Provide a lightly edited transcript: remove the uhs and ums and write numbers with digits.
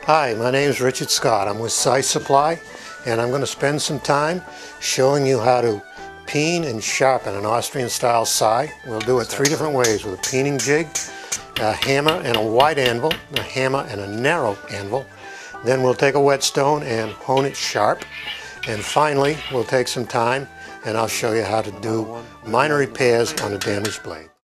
Hi, my name is Richard Scott. I'm with Scythe Supply, and I'm going to spend some time showing you how to peen and sharpen an Austrian-style scythe. We'll do it three different ways: with a peening jig, a hammer and a wide anvil, a hammer and a narrow anvil. Then we'll take a whetstone and hone it sharp. And finally, we'll take some time and I'll show you how to do minor repairs on a damaged blade.